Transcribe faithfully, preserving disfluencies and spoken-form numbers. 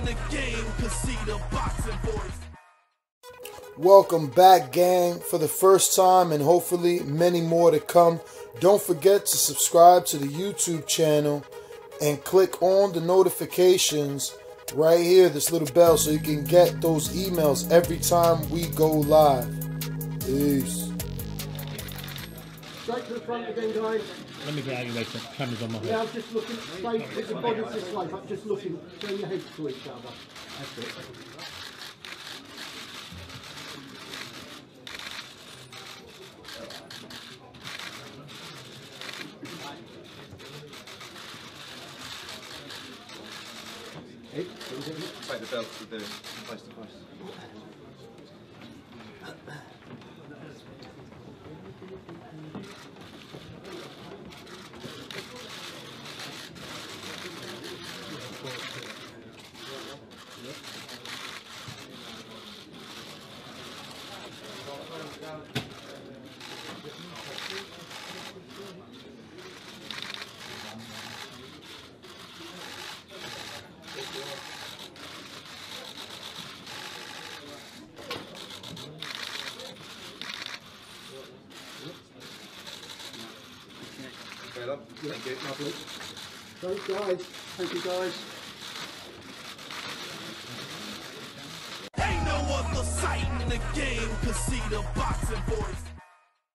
in the game, cause see the boxing voice. Welcome back, gang, for the first time and hopefully many more to come. Don't forget to subscribe to the YouTube channel and click on the notifications right here, this little bell, so you can get those emails every time we go live. Peace. Straight to the front again, guys. Let me get out of your way, so the camera's on my head. Yeah, I'm just looking straight, put the bodies this way, but just looking, turn your heads to each other. That's it. Take the belt to do face to face. Thank you. Lovely. Thanks, guys. Thank you, guys. Ain't no other sight in the game, cause see the boxing voice.